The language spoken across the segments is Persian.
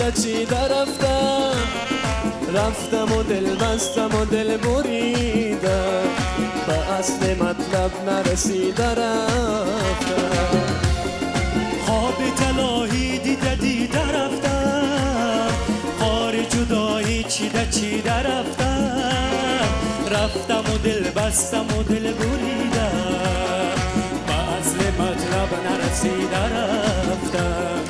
چیده رفتم رفتم و دل بستم و دل بریدم به اصل مطلب نرسیده رفتم خواب طلایی دیده رفتم خار جدایی چیده رفتم رفتم و دل بستم و دل بریدم به اصل مطلب نرسیده رفتم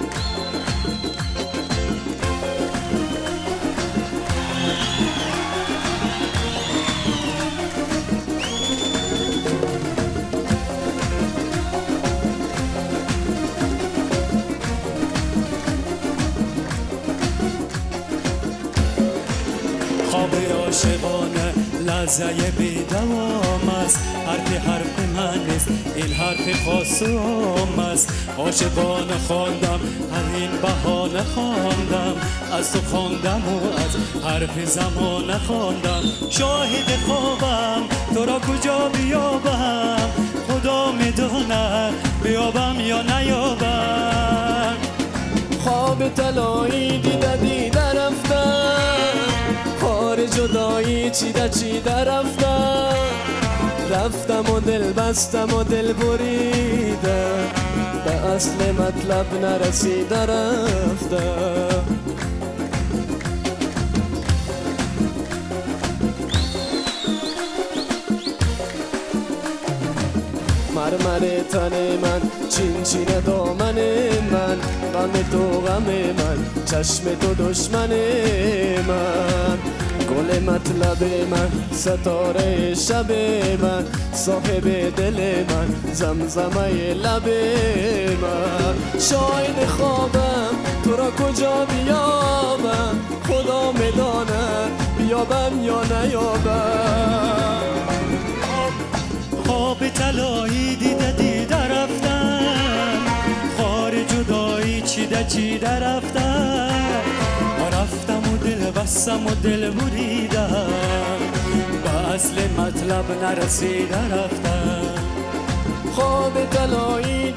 خواب عاشقانه لحظه بی‌دوام است حرف من نیست این حرف خاصم است عاشقانه خواندم هر این بهانه خواندم از تو خواندم و از حرف زمانه خواندم شاهد خوابم تو را کجا بیابم خدا میدونه بیابم یا نیابم خواب طلایی دیده رفتم خار جدایی چیده رفتم رفتم و دل بستم و دل بریدم به اصل مطلب نرسیده رفتم مرمر تن من چین دامن من غم تو غم من چشم تو دشمن من گل مطلب من ستاره شب من صاحب دل من زمزمه لب من شاهد خوابم تو را کجا بیابم خدا میداند بیابم یا نیابم خواب طلایی دیده رفتم خار جدایی چیده رفتم رفتم و دل بستم و دل بریدم به اصل مطلب نرسیده رفتم خواب طلایی